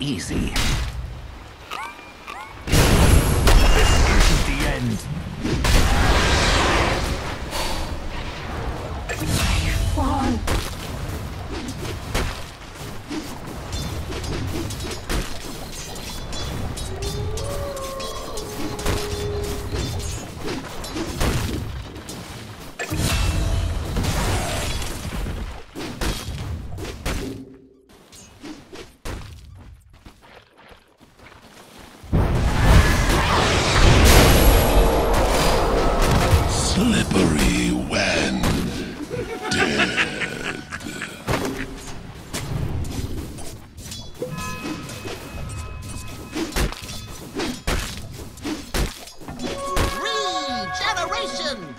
easy. This isn't the end. Fall. Slippery when dead. Regeneration!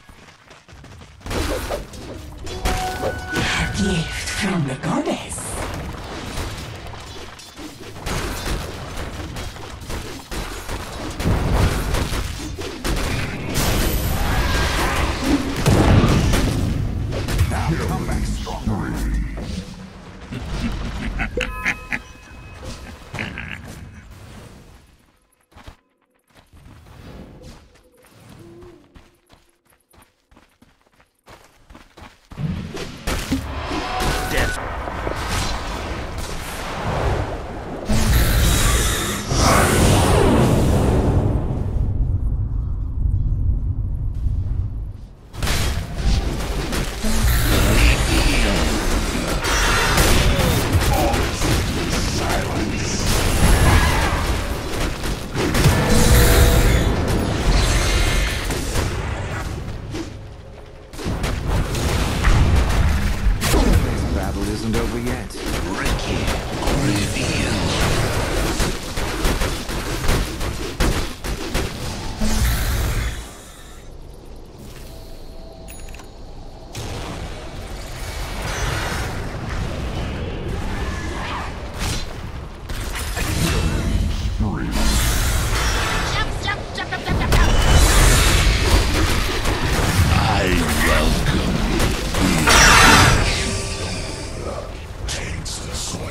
A gift from the goddess. Now come back stronger. Death. This battle isn't over yet. Ricky reveal. I welcome takes the sword.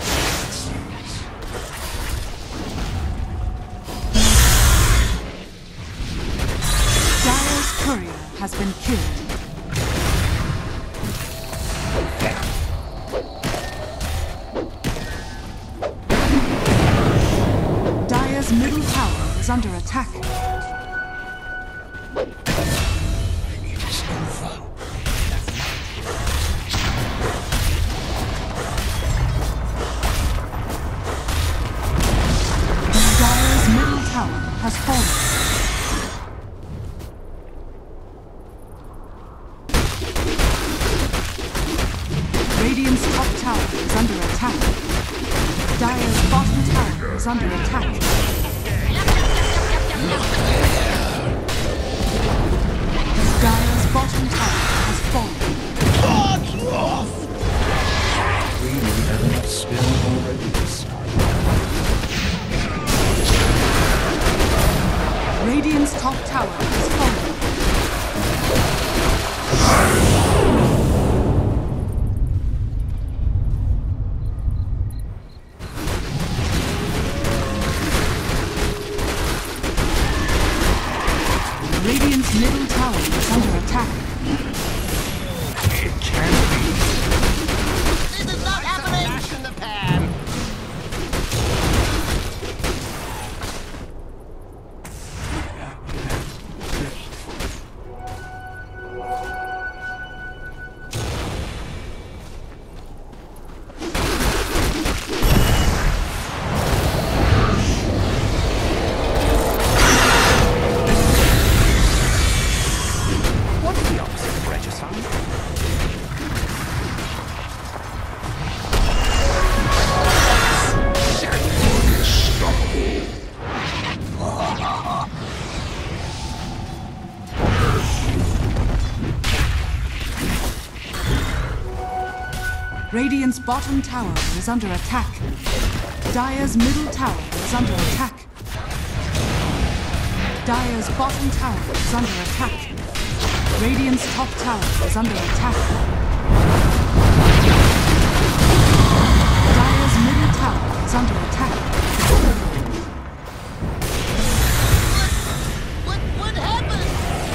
Dire's courier has been killed. Dire's middle tower is under attack. It's over. Dire's middle tower has fallen. Radiant's top tower is under attack. Dire's bottom tower is under attack. Dire's bottom tower has fallen. We haven't spilled already. Radiant's top tower has fallen. Radiant's middle tower is under attack. It can't be. This is not happening! Flash in the pan! What's the opposite of regicide? Radiant's bottom tower is under attack. Dire's middle tower is under attack. Dire's bottom tower is under attack. Radiant's top tower is under attack. Dire's middle tower is under attack. What happened?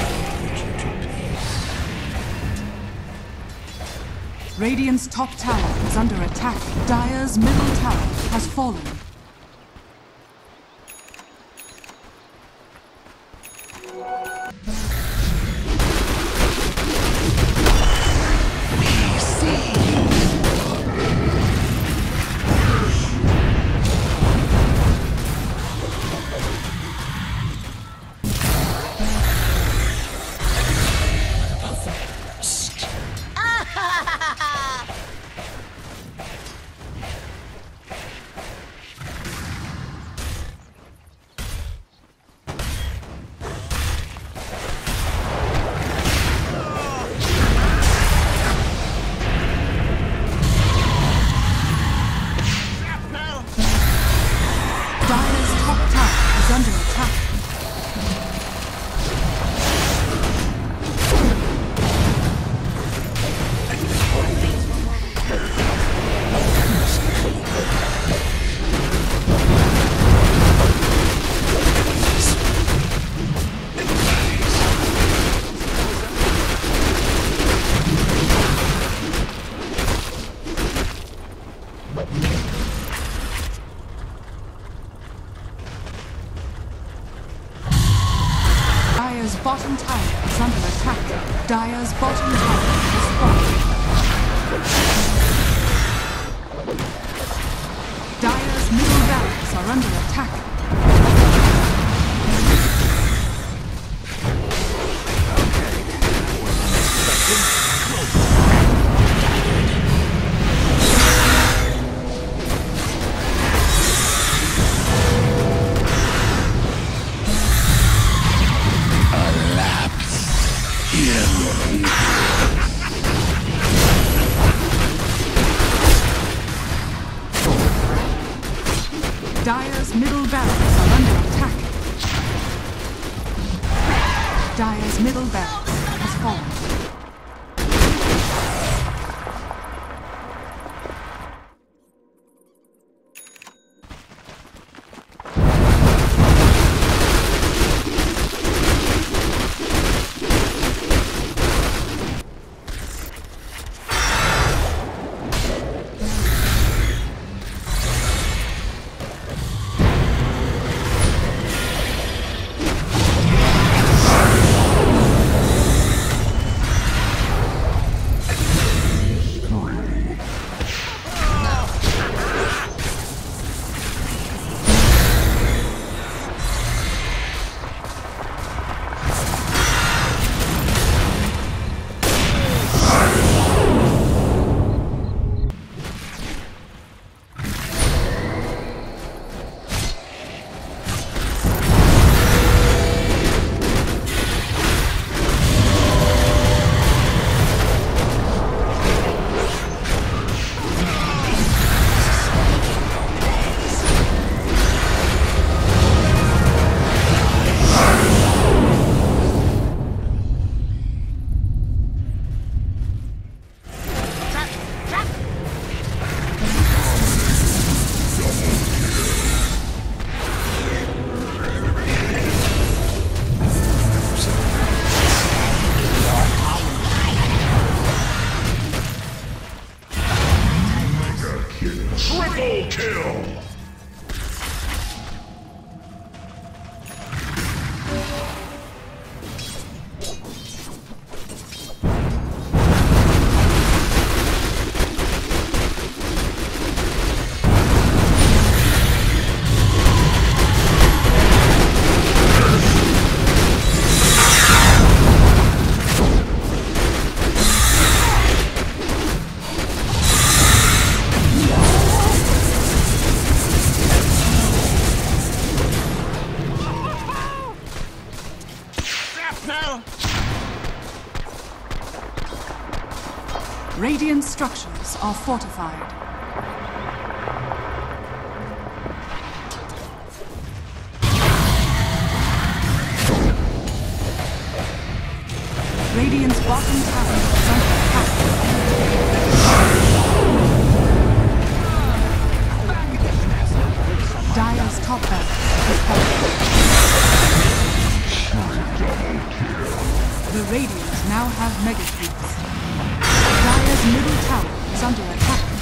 Radiant's top tower is under attack. Dire's middle tower has fallen. Dire's bottom tower is under attack. Dire's bottom tower has fallen. Dire's middle barracks are under attack. Dire's middle barracks are under attack. Dire's middle barracks has fallen. Triple kill! Radiant structures are fortified. Radiant's bottom tower is under attack. now have Mega Creeps. Dire's middle tower is under attack.